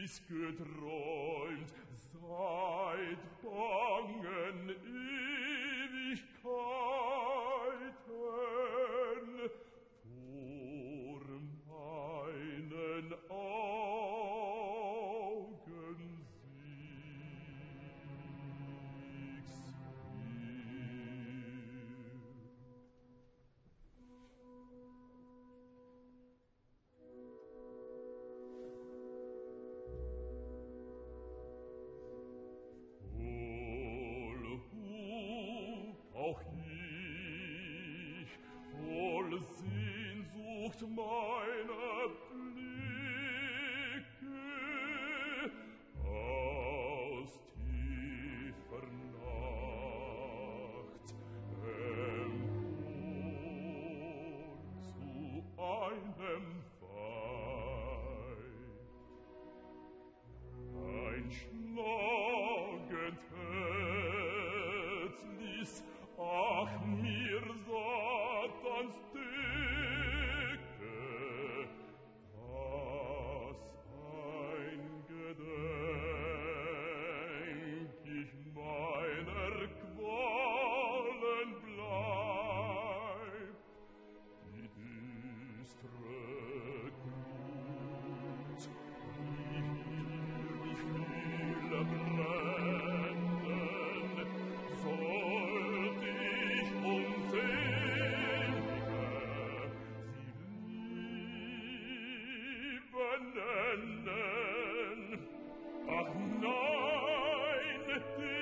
dies geträumt seit bangen Ewigkeiten vor meinen Augen sieg's auch ich voll Sehnsucht meiner Blicke aus tiefer Nacht empor zu einem Weib. Ein schlagend Herz ließ, ach, mir Satans Decke, das ein Gedenk ich meiner Qualen bleibt, die düstre Glut, die viele brennen, sollt ich unselige sie lieben nennen. Ach nein,